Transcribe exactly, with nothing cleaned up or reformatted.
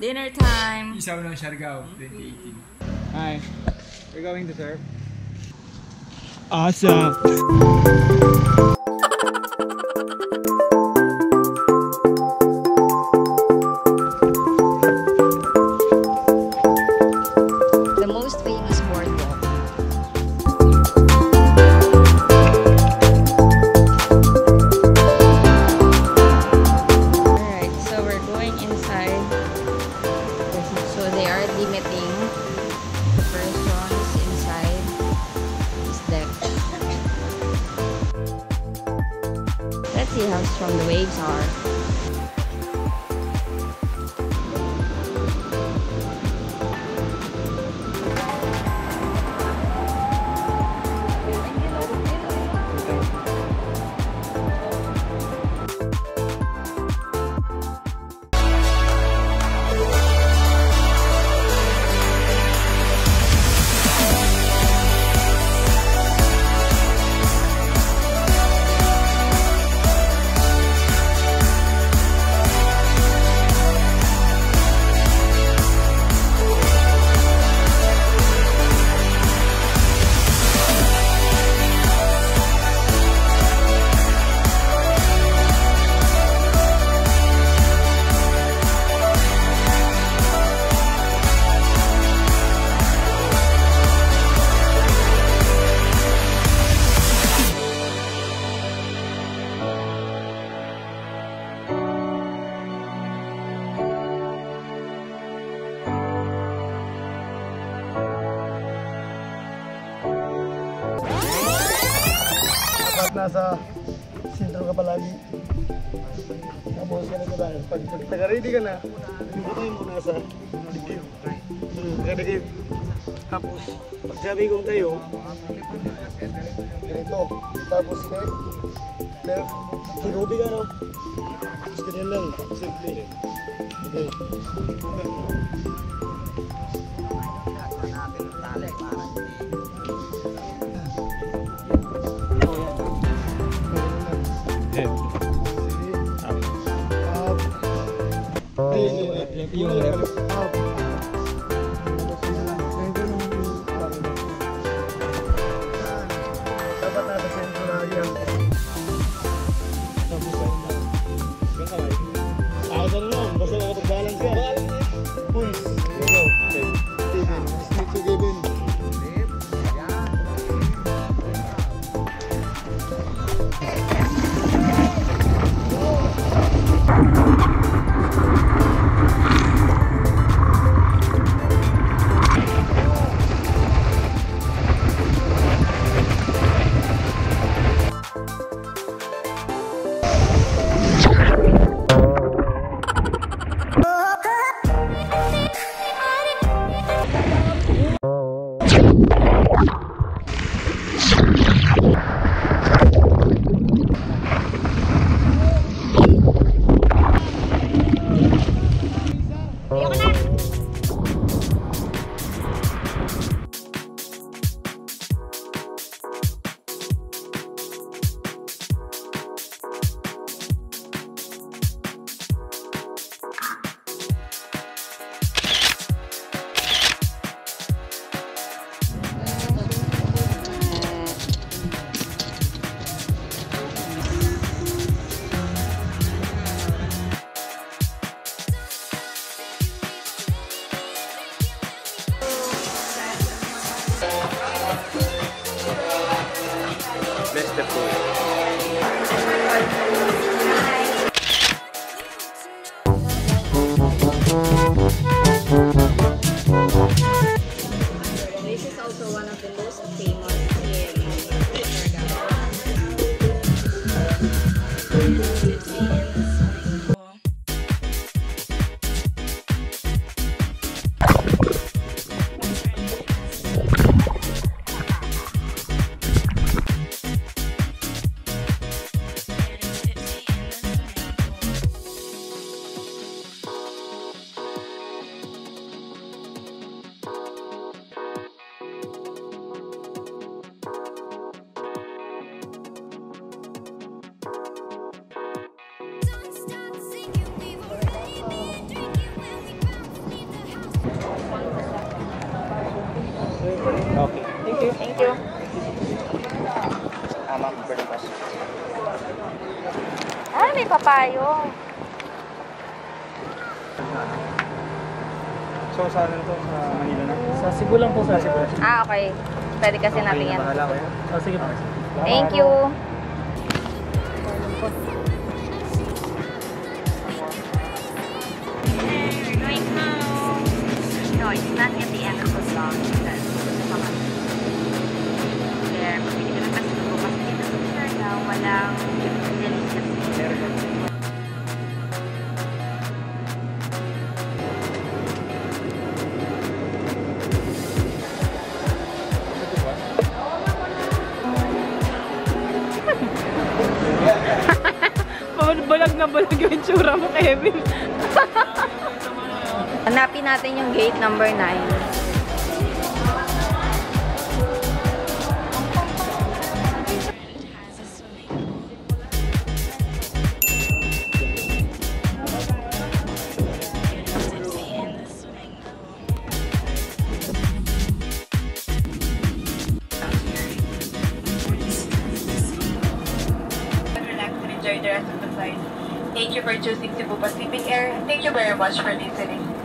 Dinner time! Isaw ng Siargao, twenty eighteen. Hi, we're going to surf. Awesome! The most famous boardwalk. Alright, so we're going inside. So they are limiting the persons inside this deck. Let's see how strong the waves are. Nasa sentro ka palagi. Tapos ka na ka dahil. Pag taga-ready ka na, yung mo nasa dikit. Kadikit. Tapos, pag sabi kong tayo, ganito. Tapos, left. Tirubi ka, no? Tapos ganyan lang. Simple. Okay. Yung left. Dapat nasa sentro lagi ang tapos ay na. Ayos na lang, basta nakapag-balance ka. Pulse. Go. Steven. Stick to Kevin. Bless the food. This is also one of the most famous in Thank you. Ah, ma'am, pwede pass. Ah, may papayong. So, saan to? Sa Manila na? Sa Cebu lang po, sa Cebu. Ah, okay. Pwede kasi natin yan. Bahala ko yan. Oh, sige po. Thank you. We're going home. No, it's not at the end of the vlog. That's there. Pagpili ka lang kasi bukas dito sa Siargao, walang delicious. Balag na balag yung itsura mo, Kevin. Hanapin natin yung gate number nine. Relax and enjoy the rest of the flight. Thank you for choosing Cebu Pacific Air. Thank you very much for listening.